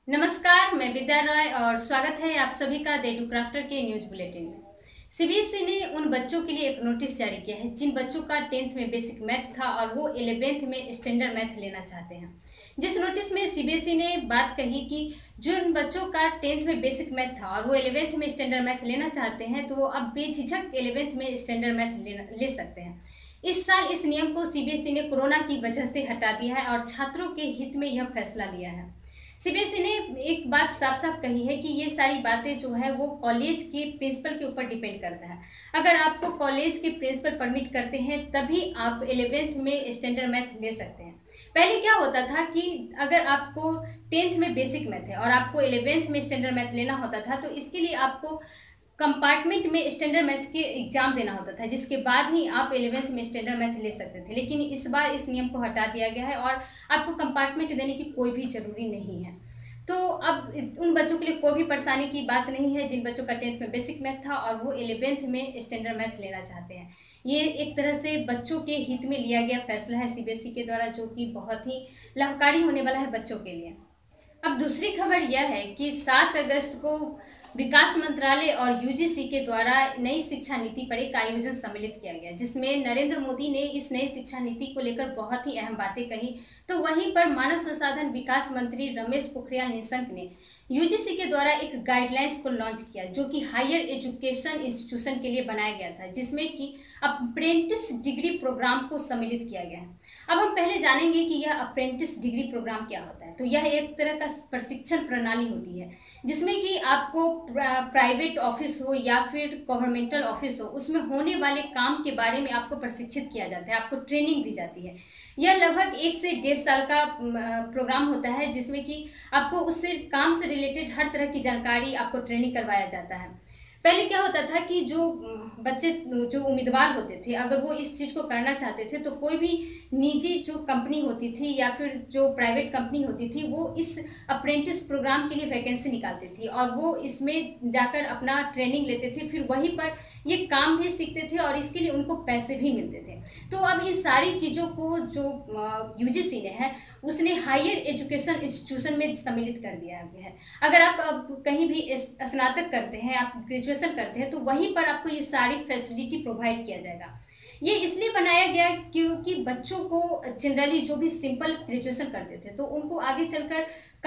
नमस्कार, मैं विद्या रॉय और स्वागत है आप सभी का दे डू क्राफ्टर के न्यूज बुलेटिन में। सीबीएसई ने उन बच्चों के लिए एक नोटिस जारी किया है जिन बच्चों का 10th में बेसिक मैथ था और वो 11th में स्टैंडर्ड मैथ लेना चाहते हैं। जिस नोटिस में सीबीएसई ने बात कही कि जिन बच्चों का 10th में बेसिक मैथ था और वो 11th में स्टैंडर्ड मैथ लेना चाहते हैं तो वो अब बेझिझक 11th में स्टैंडर्ड मैथ ले सकते हैं। इस साल इस नियम को सीबीएसई ने कोरोना की वजह से हटा दिया है और छात्रों के हित में यह फैसला लिया है। सीबीएसई ने एक बात साफ साफ कही है कि ये सारी बातें जो है वो कॉलेज के प्रिंसिपल के ऊपर डिपेंड करता है। अगर आपको कॉलेज के प्रिंसिपल परमिट करते हैं तभी आप 11th में स्टैंडर्ड मैथ ले सकते हैं। पहले क्या होता था कि अगर आपको 10th में बेसिक मैथ है और आपको 11th में स्टैंडर्ड मैथ लेना होता था तो इसके लिए आपको कंपार्टमेंट में स्टैंडर्ड मैथ के एग्जाम देना होता था, जिसके बाद ही आप 11th में स्टैंडर्ड मैथ ले सकते थे। लेकिन इस बार इस नियम को हटा दिया गया है और आपको कंपार्टमेंट देने की कोई भी ज़रूरी नहीं है। तो अब उन बच्चों के लिए कोई भी परेशानी की बात नहीं है जिन बच्चों का 10th में बेसिक मैथ था और वो 11th में स्टैंडर्ड मैथ लेना चाहते हैं। ये एक तरह से बच्चों के हित में लिया गया फैसला है सीबीएसई के द्वारा, जो कि बहुत ही लाभकारी होने वाला है बच्चों के लिए। अब दूसरी खबर यह है कि 7 अगस्त को विकास मंत्रालय और यूजीसी के द्वारा नई शिक्षा नीति पर एक आयोजन सम्मिलित किया गया, जिसमें नरेंद्र मोदी ने इस नई शिक्षा नीति को लेकर बहुत ही अहम बातें कही। तो वहीं पर मानव संसाधन विकास मंत्री रमेश पोखरियाल निशंक ने यूजीसी के द्वारा एक गाइडलाइंस को लॉन्च किया, जो कि हायर एजुकेशन इंस्टीट्यूशन के लिए बनाया गया था, जिसमें कि अप्रेंटिस डिग्री प्रोग्राम को सम्मिलित किया गया है। अब हम पहले जानेंगे कि यह अप्रेंटिस डिग्री प्रोग्राम क्या होता है। तो यह एक तरह का प्रशिक्षण प्रणाली होती है जिसमें कि आपको प्राइवेट ऑफिस हो या फिर गवर्नमेंटल ऑफिस हो, उसमें होने वाले काम के बारे में आपको प्रशिक्षित किया जाता है, आपको ट्रेनिंग दी जाती है। यह लगभग 1 से 1.5 साल का प्रोग्राम होता है, जिसमें कि आपको उससे काम से रिलेटेड हर तरह की जानकारी आपको ट्रेनिंग करवाया जाता है। पहले क्या होता था कि जो बच्चे जो उम्मीदवार होते थे, अगर वो इस चीज़ को करना चाहते थे तो कोई भी निजी जो कंपनी होती थी या फिर जो प्राइवेट कंपनी होती थी वो इस अप्रेंटिस प्रोग्राम के लिए वैकेंसी निकालती थी और वो इसमें जाकर अपना ट्रेनिंग लेते थे, फिर वहीं पर ये काम भी सीखते थे और इसके लिए उनको पैसे भी मिलते थे। तो अब इस सारी चीज़ों को जो यूजीसी ने है उसने हायर एजुकेशन इंस्टीट्यूशन में सम्मिलित कर दिया है। अगर आप अब कहीं भी स्नातक करते हैं, आप ग्रेजुएशन करते हैं, तो वहीं पर आपको ये सारी फैसिलिटी प्रोवाइड किया जाएगा। ये इसलिए बनाया गया क्योंकि बच्चों को जनरली जो भी सिंपल ग्रेजुएशन करते थे तो उनको आगे चलकर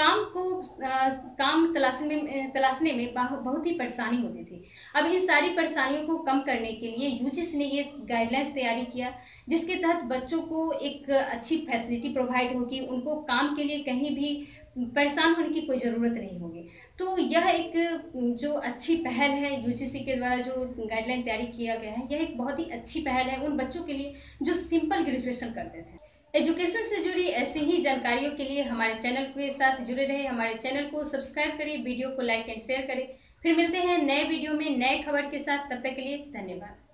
काम तलाशने में बहुत ही परेशानी होती थी। अब इन सारी परेशानियों को कम करने के लिए यूजीसी ने ये गाइडलाइंस तैयारी किया, जिसके तहत बच्चों को एक अच्छी फैसिलिटी प्रोवाइड होगी, उनको काम के लिए कहीं भी परेशान होने की कोई ज़रूरत नहीं होगी। तो यह एक जो अच्छी पहल है यूजीसी के द्वारा जो गाइडलाइन तैयारी किया गया है, यह एक बहुत ही अच्छी पहल है उन बच्चों के लिए जो सिंपल ग्रेजुएशन करते थे। एजुकेशन से जुड़ी ऐसी ही जानकारियों के लिए हमारे चैनल के साथ जुड़े रहे, हमारे चैनल को सब्सक्राइब करें, वीडियो को लाइक एंड शेयर करें। फिर मिलते हैं नए वीडियो में नए खबर के साथ, तब तक के लिए धन्यवाद।